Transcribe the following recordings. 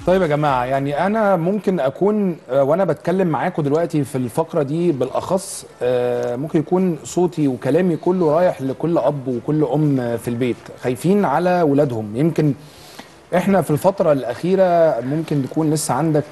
طيب يا جماعة، يعني أنا ممكن أكون وأنا بتكلم معاكم دلوقتي في الفقرة دي بالأخص ممكن يكون صوتي وكلامي كله رايح لكل أب وكل أم في البيت خايفين على ولادهم. يمكن إحنا في الفترة الأخيرة ممكن تكون لسه عندك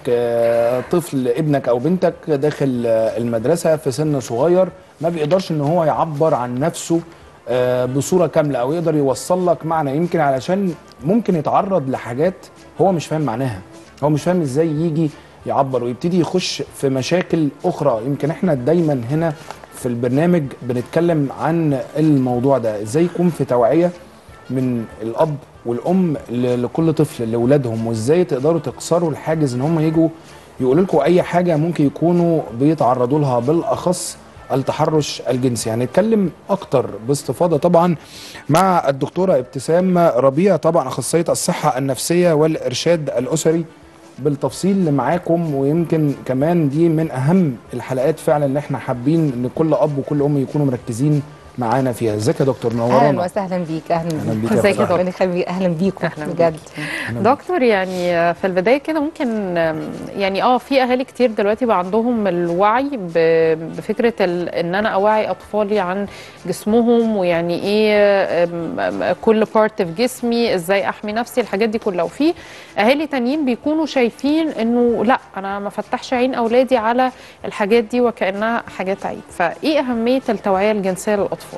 طفل ابنك أو بنتك داخل المدرسة في سن صغير، ما بيقدرش إن هو يعبر عن نفسه بصورة كاملة أو يقدر يوصل لك معنى، يمكن علشان ممكن يتعرض لحاجات هو مش فاهم معناها، هو مش فاهم ازاي يجي يعبر ويبتدي يخش في مشاكل اخرى. يمكن احنا دايما هنا في البرنامج بنتكلم عن الموضوع ده، ازاي يكون في توعية من الاب والام لكل طفل لاولادهم، وازاي تقدروا تكسروا الحاجز ان هم يجوا يقولوا لكم اي حاجة ممكن يكونوا بيتعرضوا لها، بالاخص التحرش الجنسي. هنتكلم اكتر باستفاضه طبعا مع الدكتوره ابتسام ربيع، طبعا اخصائيه الصحه النفسيه والارشاد الاسري بالتفصيل معاكم. ويمكن كمان دي من اهم الحلقات فعلا اللي احنا حابين ان كل اب وكل ام يكونوا مركزين معانا فيها. ازيك يا دكتور؟ نورانا. اهلا وسهلا بيك. اهلا بيك. ازيك يا دكتور؟ اهلا بيكم بجد. دكتور، يعني في البدايه كده ممكن يعني في اهالي كتير دلوقتي بقى عندهم الوعي بفكره ان انا اوعي اطفالي عن جسمهم، ويعني ايه كل بارت في جسمي، ازاي احمي نفسي، الحاجات دي كلها. وفي اهالي تانيين بيكونوا شايفين انه لا، انا ما فتحش عين اولادي على الحاجات دي وكانها حاجات عيب. فايه اهميه التوعيه الجنسيه للاطفال؟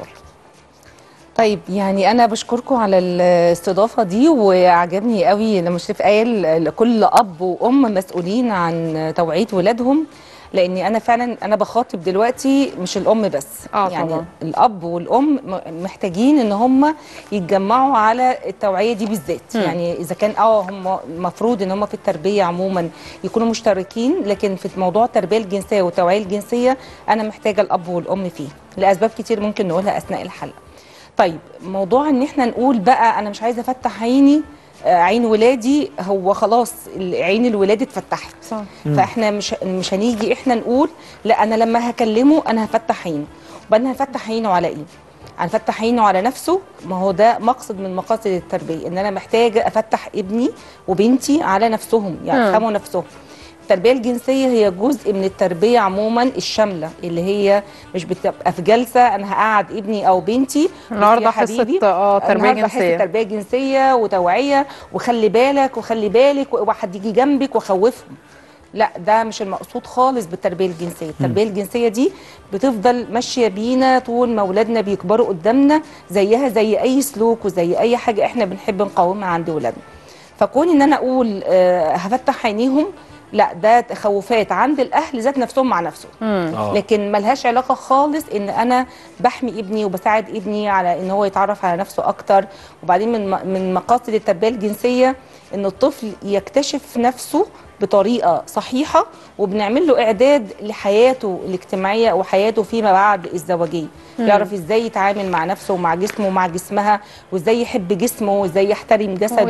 طيب، يعني انا بشكركم على الاستضافه دي، وعجبني قوي لما شايف قال كل اب وام مسؤولين عن توعيه ولادهم، لاني انا فعلا انا بخاطب دلوقتي مش الام بس. يعني طبعا الاب والام محتاجين ان هم يتجمعوا على التوعيه دي بالذات. يعني اذا كان هم المفروض ان هم في التربيه عموما يكونوا مشتركين، لكن في موضوع التربيه الجنسيه والتوعيه الجنسيه انا محتاجه الاب والام فيه لاسباب كتير ممكن نقولها اثناء الحلقه. طيب، موضوع ان احنا نقول بقى انا مش عايزه افتح عين ولادي، هو خلاص عين الولاد اتفتحت. صح. فاحنا مش هنيجي احنا نقول لا انا لما هكلمه انا هفتح عينه. وبعدين هفتح عينه على ايه؟ هنفتح عينه على نفسه. ما هو ده مقصد من مقاصد التربيه، ان انا محتاجه افتح ابني وبنتي على نفسهم، يعني يفهموا نفسهم. التربيه الجنسيه هي جزء من التربيه عموما الشامله، اللي هي مش بتبقى في جلسه انا هقعد ابني او بنتي النهارده حصه تربيه جنسيه، تربيه جنسيه وتوعيه، وخلي بالك وخلي بالك وواحد يجي جنبك وخوفهم. لا، ده مش المقصود خالص بالتربيه الجنسيه. التربيه الجنسيه دي بتفضل ماشيه بينا طول ما اولادنا بيكبروا قدامنا، زيها زي اي سلوك وزي اي حاجه احنا بنحب نقاومها عند ولادنا. فكون ان انا اقول هفتح عينيهم، لا، ده تخوفات عند الاهل ذات نفسهم مع نفسهم. لكن ملهاش علاقه خالص ان انا بحمي ابني وبساعد ابني على ان هو يتعرف على نفسه اكتر. وبعدين من مقاصد التربيه الجنسيه ان الطفل يكتشف نفسه بطريقه صحيحه، وبنعمل له اعداد لحياته الاجتماعيه وحياته فيما بعد الزواجيه. يعرف ازاي يتعامل مع نفسه ومع جسمه ومع جسمها، وازاي يحب جسمه وازاي يحترم جسده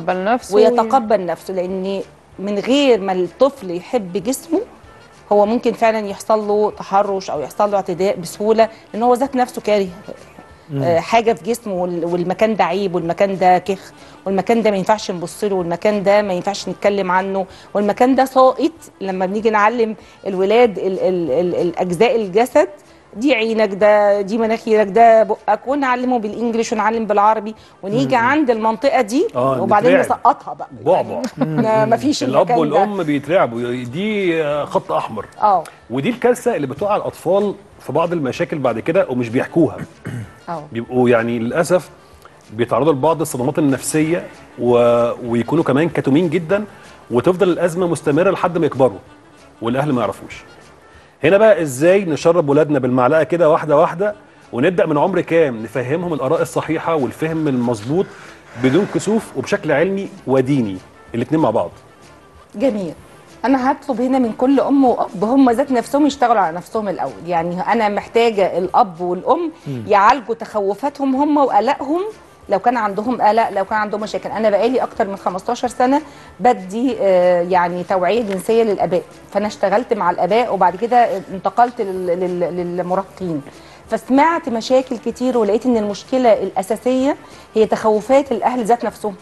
ويتقبل نفسه. لان من غير ما الطفل يحب جسمه هو ممكن فعلا يحصل له تحرش او يحصل له اعتداء بسهوله، لان هو ذات نفسه كاره حاجه في جسمه، والمكان ده عيب، والمكان ده كخ، والمكان ده ما ينفعش نبص له، والمكان ده ما ينفعش نتكلم عنه، والمكان ده ساقط. لما بنيجي نعلم الولاد الاجزاء الجسد، دي عينك، دي مناخيرك، ده بقك، ونعلمه بالانجلش ونعلم بالعربي، ونيجي عند المنطقه دي وبعدين نسقطها بقى. بعبع يعني مفيش الاب والام بيترعبوا، دي خط احمر. ودي الكارثه اللي بتوقع الاطفال في بعض المشاكل بعد كده ومش بيحكوها. بيبقوا يعني للاسف بيتعرضوا لبعض الصدمات النفسيه ويكونوا كمان كتومين جدا، وتفضل الازمه مستمره لحد ما يكبروا والاهل ما يعرفوش. هنا بقى ازاي نشرب ولادنا بالمعلقه كده واحده واحده، ونبدا من عمر كام نفهمهم الاراء الصحيحه والفهم المظبوط بدون كسوف وبشكل علمي وديني، الاثنين مع بعض. جميل. انا هطلب هنا من كل ام واب هم ذات نفسهم يشتغلوا على نفسهم الاول. يعني انا محتاجه الاب والام يعالجوا تخوفاتهم هم وقلقهم، لو كان عندهم قلق، لو كان عندهم مشاكل. انا بقالي اكتر من 15 سنه بدي يعني توعيه جنسيه للاباء، فانا اشتغلت مع الاباء وبعد كده انتقلت للمراهقين، فسمعت مشاكل كتير ولقيت ان المشكله الاساسيه هي تخوفات الاهل ذات نفسهم.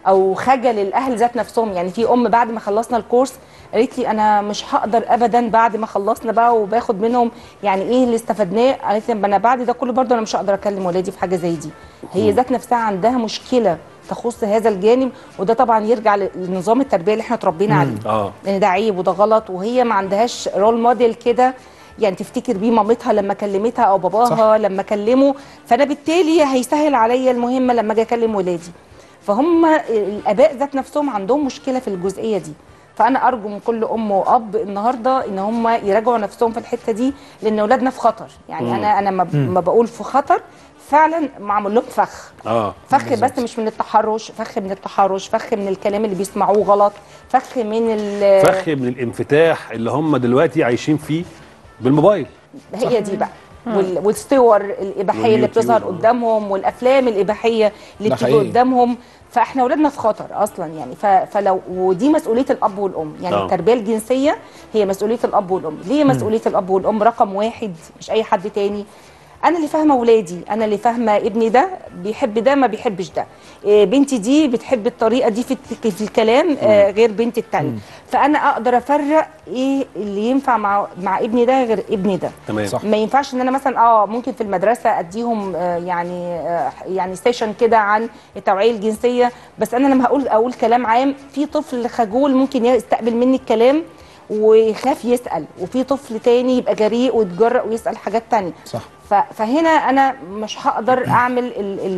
او خجل الاهل ذات نفسهم. يعني في ام بعد ما خلصنا الكورس قالت لي انا مش هقدر ابدا بعد ما خلصنا بقى وباخد منهم يعني ايه اللي استفدناه، قالت لي انا بعد ده كله برضه انا مش هقدر اكلم ولادي في حاجه زي دي. هي ذات نفسها عندها مشكله تخص هذا الجانب، وده طبعا يرجع لنظام التربيه اللي احنا اتربينا عليه، لان ده عيب وده غلط، وهي ما عندهاش رول موديل كده يعني تفتكر بيه مامتها لما كلمتها او باباها صح. لما كلمه، فانا بالتالي هيسهل عليا المهمه لما اجي اكلم ولادي. فهم الاباء ذات نفسهم عندهم مشكله في الجزئيه دي. فانا ارجو من كل ام واب النهارده ان هم يراجعوا نفسهم في الحته دي، لان اولادنا في خطر. يعني انا ما بقول في خطر فعلا معمول لهم فخ فخ بس مش من التحرش، فخ من التحرش، فخ من الكلام اللي بيسمعوه غلط، فخ من الانفتاح اللي هم دلوقتي عايشين فيه بالموبايل. هي دي بقى والصور الاباحيه اللي بتظهر قدامهم والافلام الاباحيه اللي بتيجي قدامهم. فاحنا اولادنا في خطر اصلا يعني. فلو ودي مسؤوليه الاب والام يعني التربيه الجنسيه هي مسؤوليه الاب والام. ليه مسؤوليه الاب والام؟ رقم واحد مش اي حد تاني، انا اللي فاهمه ولادي، انا اللي فاهمه ابني ده بيحب ده ما بيحبش ده، بنتي دي بتحب الطريقه دي في الكلام غير بنتي التانيه. فانا اقدر افرق ايه اللي ينفع مع ابني ده غير ابني ده. تمام. ما ينفعش ان انا مثلا ممكن في المدرسه اديهم يعني ستيشن كده عن التوعيه الجنسيه، بس انا لما اقول كلام عام، في طفل خجول ممكن يستقبل مني الكلام ويخاف يسأل، وفي طفل تاني يبقى جريء ويتجرأ ويسأل حاجات تانية. صح. فهنا أنا مش هقدر أعمل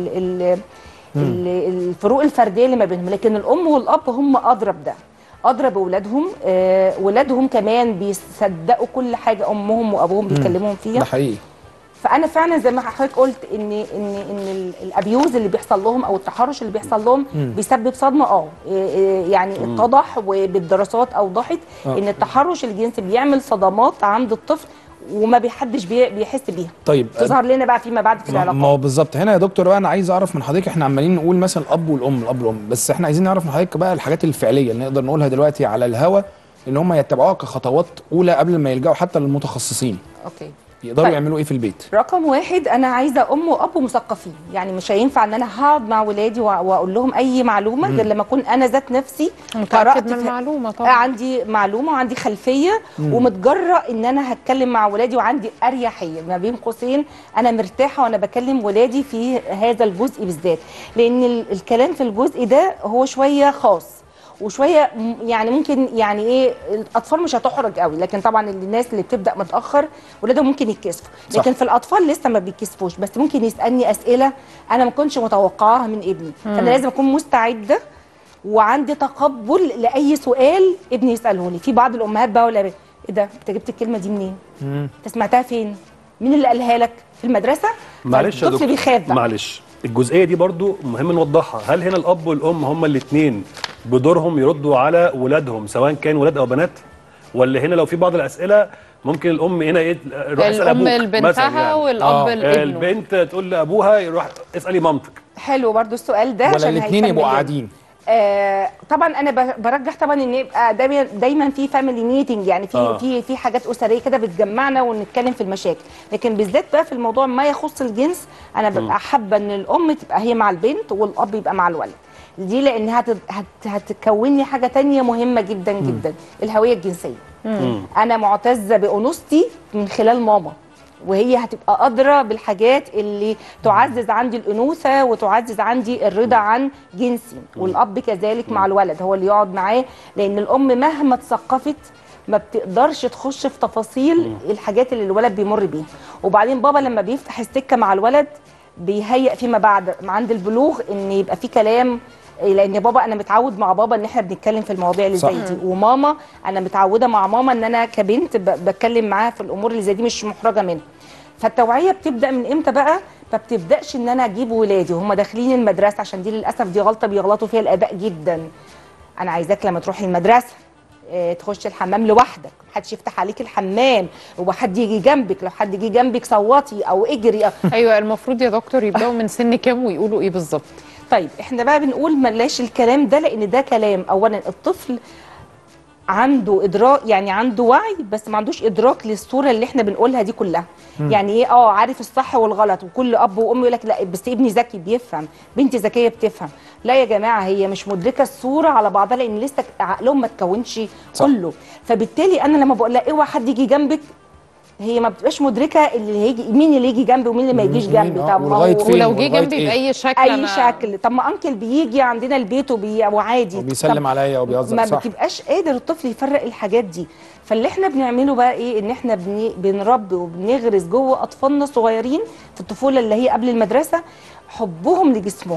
الفروق الفردية اللي ما بينهم، لكن الأم والأب هم أدرى بده، أدرى بأولادهم. ولادهم كمان بيصدقوا كل حاجة أمهم وأبوهم بيكلمهم فيها. ده حقيقي. فانا فعلا زي ما حضرتك قلت ان الابيوز اللي بيحصل لهم او التحرش اللي بيحصل لهم بيسبب صدمه. يعني اتضح وبالدراسات اوضحت ان التحرش الجنسي بيعمل صدمات عند الطفل وما بيحدش بيحس بيها. طيب تظهر لنا بقى فيما بعد في العلاقات. ما هو بالظبط هنا يا دكتور بقى انا عايز اعرف من حضرتك، احنا عمالين نقول مثلا الاب والام بس احنا عايزين نعرف من حضرتك بقى الحاجات الفعليه اللي نقدر نقولها دلوقتي على الهوا ان هم يتبعوها كخطوات اولى قبل ما يلجأوا حتى للمتخصصين. اوكي. يقدروا يعملوا ايه في البيت؟ رقم واحد، انا عايزه ام واب مثقفين. يعني مش هينفع ان انا هقعد مع ولادي واقول لهم اي معلومه غير لما اكون انا ذات نفسي قرأت من المعلومه طبعا، عندي معلومه وعندي خلفيه ومتجرأ ان انا هتكلم مع ولادي وعندي اريحيه ما بين قوسين، انا مرتاحه وانا بكلم ولادي في هذا الجزء بالذات، لان الكلام في الجزء ده هو شويه خاص وشويه يعني ممكن يعني ايه الاطفال مش هتحرج قوي، لكن طبعا الناس اللي بتبدا متاخر ولادهم ممكن يتكسفوا، لكن في الاطفال لسه ما بيتكسفوش، بس ممكن يسالني اسئله انا ما كنتش متوقعاها من ابني. فانا لازم اكون مستعده وعندي تقبل لاي سؤال ابني يساله لي. في بعض الامهات بقى ولا ايه ده انت جبت الكلمه دي منين؟ انت سمعتها فين؟ مين اللي قالها لك؟ في المدرسه؟ معلش يا دكتور، بيخاف بقى. معلش الجزئيه دي برضو مهم نوضحها. هل هنا الاب والام هما الاثنين بدورهم يردوا على ولادهم سواء كان ولاد او بنات، ولا هنا لو في بعض الاسئله ممكن الام هنا روح اسال ابوك الام لبنتها يعني. والاب لابنه، البنت تقول لابوها يروح اسالي مامتك. حلو برضو السؤال ده، ولا الاثنين يبقوا قاعدين؟ طبعا انا برجح طبعا ان يبقى دايما في فاميلي ميتنج، يعني في حاجات اسريه كده بتجمعنا ونتكلم في المشاكل، لكن بالذات بقى في الموضوع ما يخص الجنس انا ببقى حابه ان الام تبقى هي مع البنت والاب يبقى مع الولد. دي لانها هتكون لي حاجه ثانيه مهمه جدا جدا، الهويه الجنسيه. انا معتزه بانوثتي من خلال ماما، وهي هتبقى أدرى بالحاجات اللي تعزز عندي الأنوثة وتعزز عندي الرضا عن جنسي، والأب كذلك مع الولد هو اللي يقعد معاه، لأن الأم مهما اتثقفت ما بتقدرش تخش في تفاصيل الحاجات اللي الولد بيمر بيها. وبعدين بابا لما بيفتح السكة مع الولد بيهيئ فيما بعد عند البلوغ ان يبقى في كلام، لان بابا انا متعود مع بابا ان احنا بنتكلم في المواضيع اللي زي دي، وماما انا متعوده مع ماما ان انا كبنت بتكلم معاها في الامور اللي زي دي مش محرجه منها. فالتوعيه بتبدا من امتى بقى؟ ما بتبداش ان انا اجيب ولادي وهم داخلين المدرسه، عشان دي للاسف دي غلطه بيغلطوا فيها الاباء جدا. انا عايزاك لما تروحي المدرسه تخش الحمام لوحدك، محدش يفتح عليك الحمام وحد يجي جنبك، لو حد يجي جنبك صوتي او اجري. ايوه المفروض يا دكتور يبداوا من سن كام ويقولوا ايه بالظبط؟ طيب احنا بقى بنقول بلاش الكلام ده، لان ده كلام اولا الطفل عنده ادراك، يعني عنده وعي بس ما عندوش ادراك للصوره اللي احنا بنقولها دي كلها. يعني ايه عارف الصح والغلط، وكل اب وام يقول لك لا بس ابني ذكي بيفهم، بنتي ذكيه بتفهم. لا يا جماعه، هي مش مدركه الصوره على بعضها لان لسه عقلهم ما اتكونش كله. فبالتالي انا لما بقول لها اوعى حد يجي جنبك، هي ما بتبقاش مدركه اللي هيجي مين اللي يجي جنبي ومين اللي ما يجيش جنبي. طب ولو جه جنبي باي شكل شكل، طب ما انكل بيجي عندنا البيت وعادي وبيسلم عليا وبيهزر، ما بتبقاش قادر الطفل يفرق الحاجات دي. فاللي احنا بنعمله بقى ايه؟ ان احنا بنربي وبنغرس جوه اطفالنا الصغيرين في الطفوله اللي هي قبل المدرسه حبهم لجسمهم،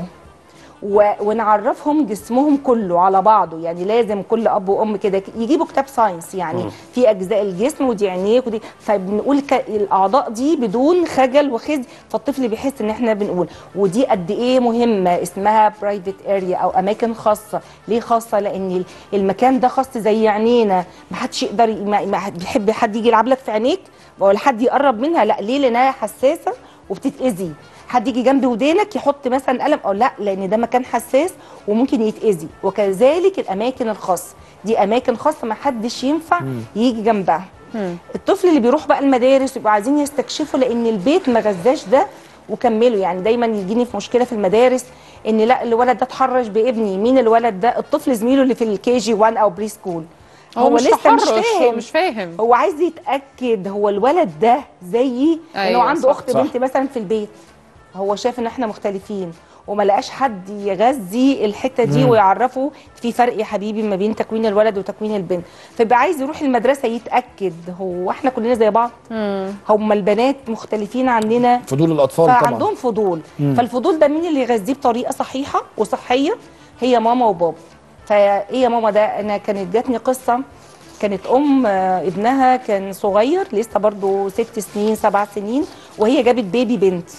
ونعرفهم جسمهم كله على بعضه. يعني لازم كل اب وام كده يجيبوا كتاب ساينس، يعني في اجزاء الجسم ودي عينيك ودي، فبنقول الاعضاء دي بدون خجل وخزي، فالطفل بيحس ان احنا بنقول. ودي قد ايه مهمه، اسمها برايفت اريا او اماكن خاصه. ليه خاصه؟ لان المكان ده خاص زي عينينا، ما حدش يقدر، ما بيحب حد يجي يلعب لك في عينيك ولا حد يقرب منها، لا. ليه؟ لانها حساسه وبتتاذي. حد يجي جنب ودينك يحط مثلا قلم او لا، لان ده مكان حساس وممكن يتاذي. وكذلك الاماكن الخاصه دي اماكن خاصه ما حدش ينفع يجي جنبها. الطفل اللي بيروح بقى المدارس يبقوا عايزين يستكشفوا، لان البيت ما غذاش ده وكملوا. يعني دايما يجيني في مشكله في المدارس ان لا الولد ده اتحرش بابني. مين الولد ده؟ الطفل زميله اللي في الكي جي 1 او بري سكول. هو لسه مش فاهم، هو عايز يتاكد هو الولد ده زيي. أيوة لانه عنده اخت صح. بنت مثلا في البيت، هو شايف ان احنا مختلفين وما لقاش حد يغذي الحته دي ويعرفه في فرق يا حبيبي ما بين تكوين الولد وتكوين البنت. فيبقى عايز يروح المدرسه يتاكد هو احنا كلنا زي بعض، هم البنات مختلفين عننا. فضول الاطفال طبعا، فعندهم فضول. فالفضول ده مين اللي يغذيه بطريقه صحيحه وصحيه؟ هي ماما وبابا. فايه يا ماما ده؟ انا كانت جاتني قصه، كانت ابنها كان صغير لسه برضو 6 سنين 7 سنين، وهي جابت بيبي بنت.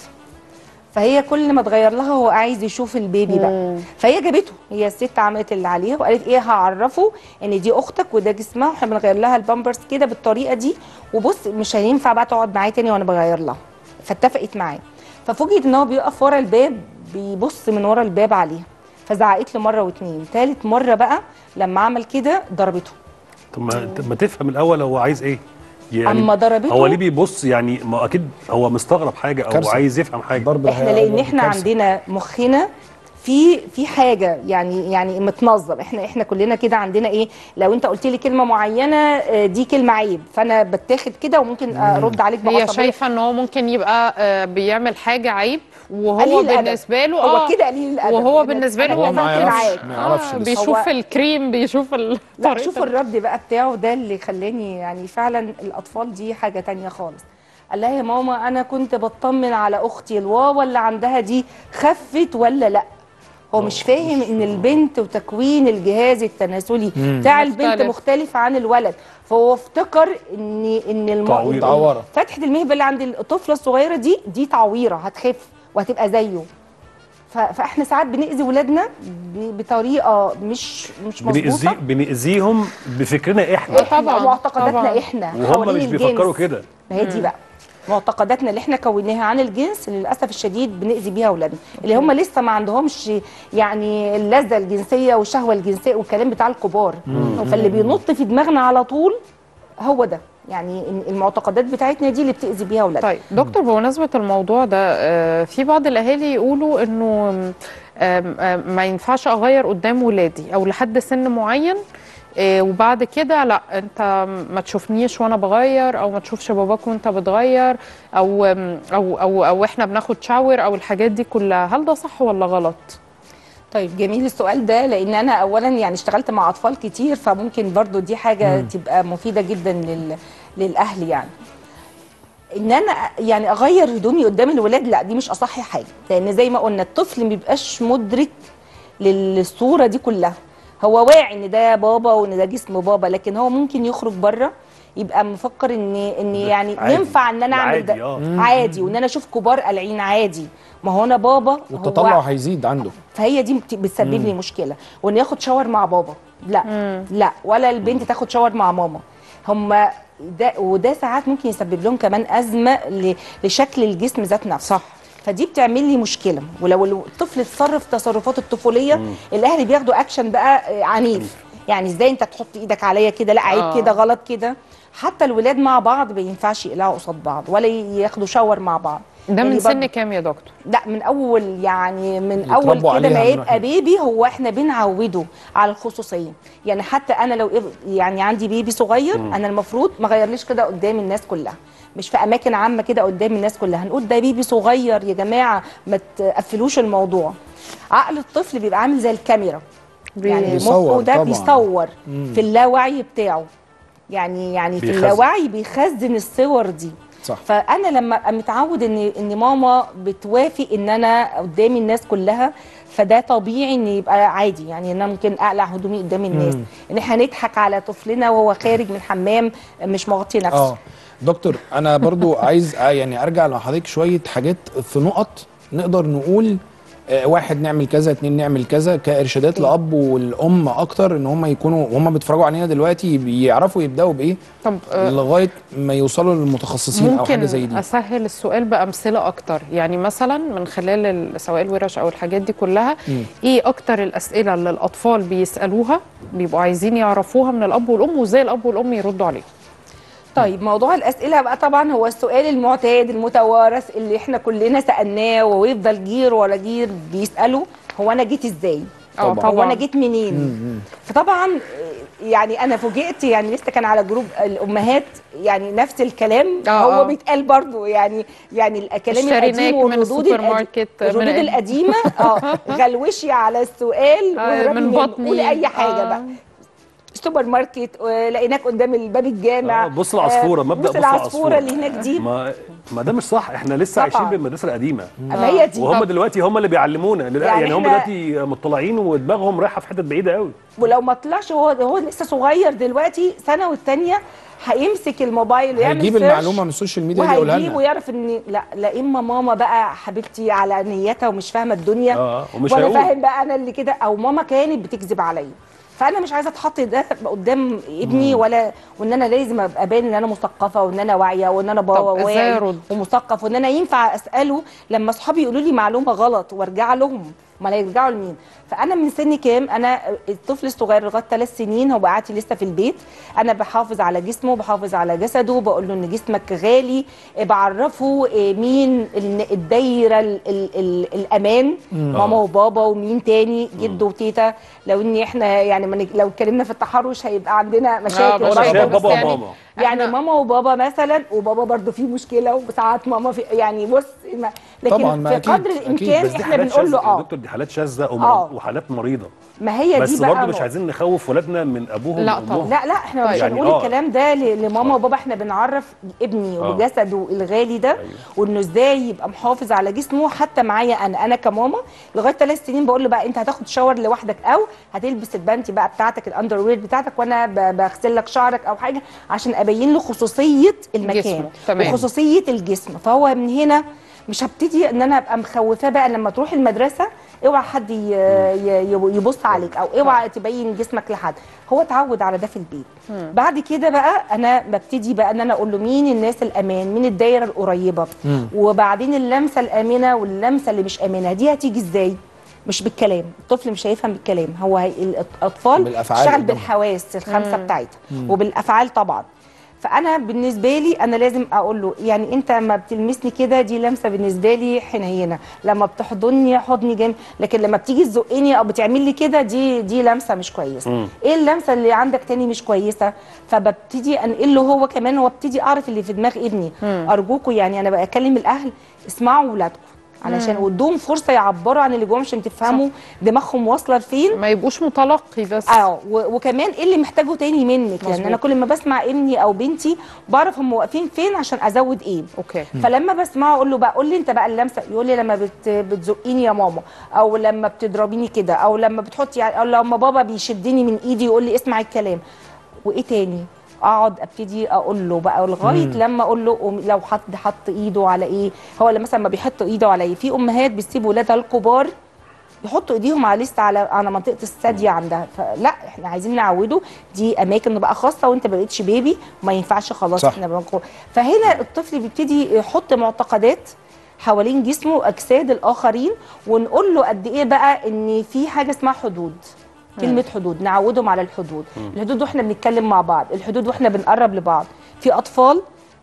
فهي كل ما تغير لها هو عايز يشوف البيبي بقى، فهي جابته. هي الست عملت اللي عليها وقالت ايه، هعرفه ان دي اختك وده جسمها، واحنا بنغير لها البامبرز كده بالطريقه دي، وبص مش هينفع بقى تقعد معايا تاني وانا بغير لها. فاتفقت معاه. ففوجئت ان هو بيقف ورا الباب بيبص من ورا الباب عليها. فزعقت له مره واتنين، تالت مره بقى لما عمل كده ضربته. طب ما تفهم الاول هو عايز ايه يعني. اما ضربته هو ليه بيبص يعني؟ ما اكيد هو مستغرب حاجه او كارثة. عايز يفهم حاجه. احنا لان احنا عندنا مخنا في حاجه يعني متنظم. احنا كلنا كده عندنا ايه، لو انت قلت لي كلمه معينه دي كلمه عيب، فانا بتاخد كده وممكن ارد عليك بعصبيه. هي شايفه ان هو ممكن يبقى بيعمل حاجه عيب، وهو بالنسبه له هو كده قليل الادب، وهو بالنسبه له هو ما يعرفش بيشوف الكريم، بيشوف لا شوف الرد بقى بتاعه ده اللي خلاني يعني فعلا الاطفال دي حاجه تانية خالص. قال لها يا ماما انا كنت بطمن على اختي الواوا اللي عندها دي خفت ولا لا. هو مش فاهم ان البنت وتكوين الجهاز التناسلي بتاع البنت مختلف عن الولد. فهو افتكر ان تعويره، فتحه المهبل اللي عند الطفله الصغيره دي تعويره، هتخف وهتبقى زيه. فاحنا ساعات بنأذي ولادنا بطريقه مش مظبوطه، بنأذيهم بفكرنا احنا طبعا معتقداتنا احنا، وهم مش بيفكروا كده. ما هي دي بقى معتقداتنا اللي احنا كوناها عن الجنس للاسف الشديد بنأذي بيها اولادنا اللي هم لسه ما عندهمش يعني اللذه الجنسيه والشهوه الجنسيه والكلام بتاع الكبار. فاللي بينط في دماغنا على طول هو ده، يعني المعتقدات بتاعتنا دي اللي بتأذي بيها اولادنا. طيب دكتور، بمناسبه الموضوع ده في بعض الاهالي يقولوا انه ما ينفعش اغير قدام ولادي او لحد سن معين، وبعد كده لا انت ما تشوفنيش وانا بغير، او ما تشوفش باباك وانت بتغير، او احنا بناخد شاور، او الحاجات دي كلها. هل ده صح ولا غلط؟ طيب جميل السؤال ده، لان انا اولا يعني اشتغلت مع اطفال كتير، فممكن برضو دي حاجه تبقى مفيده جدا للاهل. يعني ان انا يعني اغير هدومي قدام الولاد، لا دي مش اصح حاجه، لان زي ما قلنا الطفل ما بيبقاش مدرك للصوره دي كلها. هو واعي ان ده بابا وان ده جسم بابا، لكن هو ممكن يخرج بره يبقى مفكر ان يعني ينفع ان انا اعمل ده عادي، وان انا اشوف كبار قلعين عادي. ما هو انا بابا، والتطلع هيزيد عنده. فهي دي بتسبب لي مشكله. وان ياخد شاور مع بابا، لا لا، ولا البنت تاخد شاور مع ماما. هم ده وده ساعات ممكن يسبب لهم كمان ازمه لشكل الجسم ذات نفسه. صح. فدي بتعمل لي مشكله. ولو الطفل اتصرف تصرفات الطفوليه الاهل بياخدوا اكشن بقى عنيف. يعني ازاي انت تحط ايدك عليا كده، لا عيب كده، غلط كده. حتى الولاد مع بعض ما ينفعش يقلعوا قصاد بعض ولا ياخدوا شاور مع بعض. ده من سن كام يا دكتور؟ لا من اول يعني من اول كده ما يبقى بيبي، هو احنا بنعوده على الخصوصيه. يعني حتى انا لو يعني عندي بيبي صغير انا المفروض ما اغيرليش كده قدام الناس كلها، مش في اماكن عامه كده قدام الناس كلها، هنقول ده بيبي صغير يا جماعه ما تقفلوش الموضوع. عقل الطفل بيبقى عامل زي الكاميرا، يعني مخه ده بيصور في اللاوعي بتاعه، يعني في اللاوعي بيخزن الصور دي. صح. فانا لما ابقى متعود ان ماما بتوافق ان انا قدامي الناس كلها، فده طبيعي ان يبقى عادي، يعني انا ممكن اقلع هدومي قدام الناس، ان احنا نضحك على طفلنا وهو خارج من الحمام مش مغطي نفسه. دكتور انا برضو عايز يعني ارجع لحضرتك شويه حاجات في نقط نقدر نقول 1 نعمل كذا، 2 نعمل كذا، كارشادات لاب والام اكتر ان هم يكونوا وهم بيتفرجوا علينا دلوقتي بيعرفوا يبداوا بايه. طب لغايه ما يوصلوا للمتخصصين او حاجه زي دي. ممكن اسهل السؤال بامثله اكتر، يعني مثلا من خلال سواء الورش او الحاجات دي كلها ايه اكتر الاسئله اللي الاطفال بيسالوها بيبقوا عايزين يعرفوها من الاب والام، وازاي الاب والام يردوا عليها؟ طيب موضوع الأسئلة بقى طبعا هو السؤال المعتاد المتوارث اللي احنا كلنا سألناه ويفضل جير ورا جير بيسأله، هو أنا جيت ازاي؟ هو أنا جيت منين؟ فطبعا يعني أنا فوجئت، يعني لسه كان على جروب الأمهات يعني نفس الكلام هو بيتقال برضو، يعني الكلام القديم والردود القديمة غلوشي على السؤال من بطني قولي أي حاجة بقى. سوبر ماركت لقيناك قدام الباب الجامع، بص العصفوره، مبدا بص العصفوره اللي هناك دي. ما ده مش صح، احنا لسه عايشين بالمدرسه القديمه. ما هي دي، وهم دلوقتي هم اللي بيعلمونا، يعني هم دلوقتي مطلعين ودماغهم رايحه في حتت بعيده قوي. ولو ما طلعش هو لسه صغير دلوقتي سنه والثانيه هيمسك الموبايل ويعمل هيجيب المعلومه من السوشيال ميديا اللي يقولها لنا، ويعرف ان لا اما ماما بقى حبيبتي على نيتها ومش فاهمه الدنيا ومش وانا فاهم بقى انا اللي كده، او ماما كانت بتكذب عليا. فانا مش عايزه اتحط ده قدام ابني وان انا لازم ابقى باين ان انا مثقفه وان انا واعيه وان انا واعي ومثقف وان انا ينفع اساله لما اصحابي يقولوا لي معلومه غلط وارجع لهم، ما هيرجعوا لمين؟ فانا من سن كام؟ انا الطفل الصغير لغايه 3 سنين هو قاعد لسه في البيت، انا بحافظ على جسمه، بحافظ على جسده، بقول له ان جسمك غالي، بعرفه مين الدايره الامان، ماما وبابا ومين تاني جد وتيتا. لو ان احنا يعني لو اتكلمنا في التحرش هيبقى عندنا مشاكل بابا وماما، يعني ماما وبابا مثلا، وبابا برضو في مشكله وساعات ماما في يعني بص لكن في قدر الامكان احنا بنقول له يا دكتور دي حالات شاذه وحالات مريضه، ما هي بس دي بقى برضه مش عايزين نخوف ولادنا من ابوهم وامهم. لا احنا مش هنقول الكلام ده لماما وبابا، احنا بنعرف ابني وجسده الغالي ده وانه ازاي يبقى محافظ على جسمه. حتى معايا انا كماما لغايه 3 سنين بقول له بقى انت هتاخد شاور لوحدك او هتلبس البانتي بقى بتاعتك الاندر وير بتاعتك وانا بغسل لك شعرك او حاجه عشان ابين له خصوصيه المكان وخصوصيه الجسم. فهو من هنا مش هبتدي ان انا ابقى مخوفاه بقى لما تروح المدرسه اوعى حد يبص عليك او اوعى تبين جسمك لحد، هو اتعود على ده في البيت. بعد كده بقى انا ببتدي بقى ان انا اقول له مين الناس الامان، مين الدايره القريبه، وبعدين اللمسه الامنه واللمسه اللي مش امنه دي هتيجي ازاي؟ مش بالكلام، الطفل مش هيفهم بالكلام، هو الاطفال بتشتغل بالحواس ال5 بتاعتها وبالافعال طبعا. فانا بالنسبه لي انا لازم اقول له يعني انت لما بتلمسني كده دي لمسه بالنسبه لي حنينه، لما بتحضني حضني جامد، لكن لما بتيجي تزقني او بتعمل لي كده دي لمسه مش كويسه. ايه اللمسه اللي عندك تاني مش كويسه؟ فببتدي انقل له هو كمان وابتدي اعرف اللي في دماغ ابني. ارجوكم يعني انا بكلم الاهل اسمعوا ولادكم علشان ودوهم فرصه يعبروا عن اللي جواهم عشان تفهموا دماغهم واصله لفين، ما يبقوش متلقي بس. وكمان ايه اللي محتاجه تاني منك، لان انا كل ما بسمع ابني او بنتي بعرف هم واقفين فين عشان ازود ايه. فلما بسمعه اقول له بقى قول لي انت بقى اللمسه، يقول لي لما بتزقيني يا ماما، او لما بتضربيني كده، او لما بتحطي، او لما بابا بيشدني من ايدي يقول لي اسمع الكلام. وايه تاني؟ اقعد ابتدي اقول له بقى لغايه لما اقول له لو حط ايده على ايه، هو لما مثلا ما بيحط ايده على ايه. في امهات بتسيب ولادها الكبار يحطوا ايديهم على لسه على منطقه الثدي عندها، فلا احنا عايزين نعوده دي اماكن بقى خاصه وانت ما بقتش بيبي وما ينفعش خلاص احنا فهنا الطفل بيبتدي يحط معتقدات حوالين جسمه واجساد الاخرين، ونقول له قد ايه بقى ان في حاجه اسمها حدود. كلمه حدود نعودهم على الحدود. الحدود واحنا بنتكلم مع بعض، الحدود واحنا بنقرب لبعض. في اطفال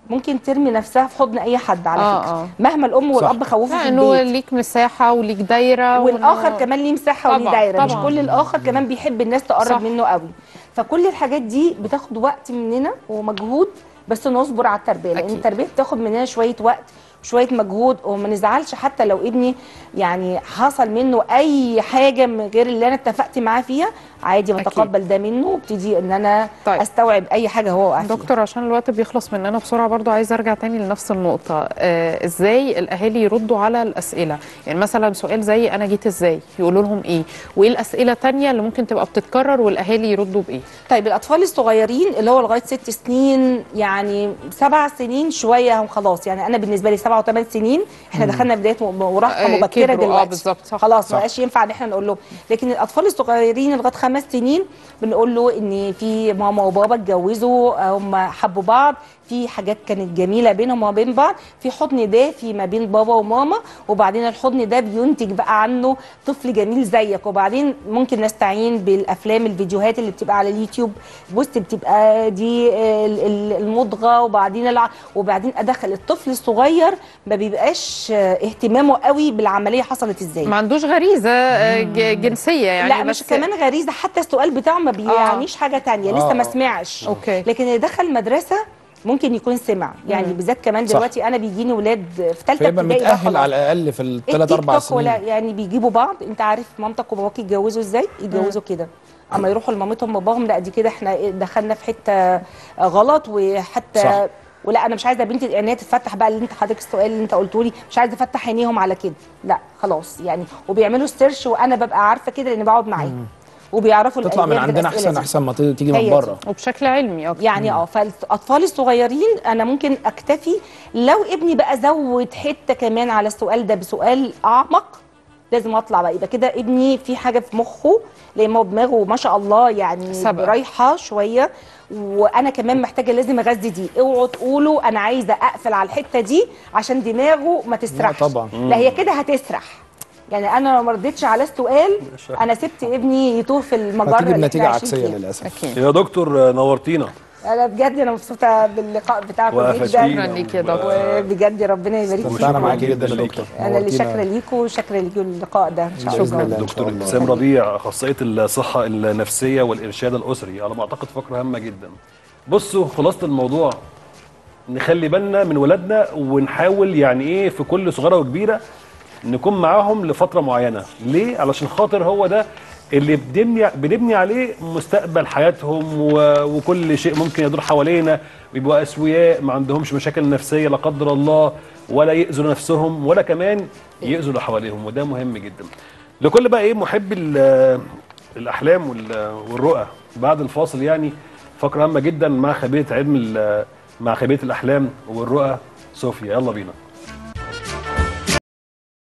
ممكن ترمي نفسها في حضن اي حد على فكره. مهما الام والاب خوفوا في انه البيت، ليك مساحه وليك دايره، والاخر كمان ليه مساحه وليه دايره. طبعا. مش كل الاخر كمان بيحب الناس تقرب منه قوي. فكل الحاجات دي بتاخد وقت مننا ومجهود، بس نصبر على التربيه، لان التربيه بتاخد مننا شويه وقت شويه مجهود. وما نزعلش حتى لو ابني يعني حصل منه اي حاجه من غير اللي انا اتفقت معاه فيها، عادي بتقبل ده منه وابتدي ان انا استوعب اي حاجه هو واقع فيها. دكتور، عشان الوقت بيخلص مننا بسرعه، برضو عايزه ارجع تاني لنفس النقطه. ازاي الاهالي يردوا على الاسئله؟ يعني مثلا سؤال زي انا جيت ازاي، يقولوا لهم ايه؟ وايه الاسئله الثانيه اللي ممكن تبقى بتتكرر والاهالي يردوا بايه؟ طيب الاطفال الصغيرين اللي هو لغايه 6 سنين، يعني 7 سنين شويه هم خلاص، يعني انا بالنسبه لي 7 و8 سنين احنا دخلنا بدايه مراهقه مبكره دلوقتي. بالظبط، خلاص ما بقاش ينفع ان احنا نقول لهم. لكن الاطفال الصغيرين لغايه 5 سنين بنقول له ان في ماما وبابا اتجوزوا، هم حبوا بعض، في حاجات كانت جميله بينهم وما بين بعض، في حضن دافي ما بين بابا وماما، وبعدين الحضن ده بينتج بقى عنه طفل جميل زيك. وبعدين ممكن نستعين بالافلام الفيديوهات اللي بتبقى على اليوتيوب، بص بتبقى دي المضغه، وبعدين ادخل الطفل الصغير ما بيبقاش اهتمامه قوي بالعمليه حصلت ازاي، ما عندوش غريزه جنسيه يعني. لا مش كمان غريزه، حتى السؤال بتاعه ما بيعنيش حاجه ثانيه، لسه ما سمعش. لكن اللي دخل مدرسه ممكن يكون سمع، يعني بالذات كمان دلوقتي انا بيجيني ولاد في ثالثه ابتدائي متاهل على الاقل في الثلاث 4 سنين، ولا يعني بيجيبوا بعض. انت عارف مامتك وباباك يتجوزوا ازاي؟ يتجوزوا كده، اما يروحوا لمامتهم وباباهم لا دي كده احنا دخلنا في حته غلط. وحتى صح. ولا انا مش عايزه بنتي عينيها تتفتح بقى، اللي انت حضرتك السؤال اللي انت قلته لي مش عايزه افتح عينيهم على كده، لا خلاص يعني. وبيعملوا السيرش وانا ببقى عارفه كده لان بقعد معاهم وبيعرفوا تطلع من عندنا احسن ما تيجي من بره، وبشكل علمي اكتر يعني. فالاطفال الصغيرين انا ممكن اكتفي لو ابني بقى زود حته كمان على السؤال ده بسؤال اعمق، لازم اطلع بقى يبقى كده ابني في حاجه في مخه، لان هو دماغه ما شاء الله يعني رايحه شويه، وانا كمان محتاجه لازم اغذي دي. اوعوا تقولوا انا عايزه اقفل على الحته دي عشان دماغه ما تسرحش، لا طبعا لا هي كده هتسرح. يعني انا لو ما ردتش على السؤال انا سبت ابني يتوه في المجره هتيجي بنتيجه عكسيه للاسف. يا دكتور نورتينا، انا بجد انا مبسوطه باللقاء بتاعكم جدا. شكرا ليك يا دكتور، وبجد ربنا يبارك فيك. استمتعنا معاكي جدا يا دكتور. انا اللي شاكره ليكم وشاكره ليكم اللقاء ده ان شاء الله. دكتور ابتسام ربيع، اخصائيه الصحه النفسيه والارشاد الاسري، على ما اعتقد فقره هامه جدا. بصوا خلاصه الموضوع، نخلي بالنا من ولادنا ونحاول يعني ايه في كل صغيره وكبيره نكون معاهم لفتره معينه. ليه؟ علشان خاطر هو ده اللي بنبني عليه مستقبل حياتهم وكل شيء ممكن يدور حوالينا، ويبقوا اسوياء ما عندهمش مشاكل نفسيه لا قدر الله، ولا يؤذوا نفسهم ولا كمان يؤذوا اللي حواليهم، وده مهم جدا. لكل بقى ايه محب الاحلام والرؤى، بعد الفاصل يعني فقره هامه جدا مع خبيره علم مع خبيره الاحلام والرؤى صوفيا. يلا بينا.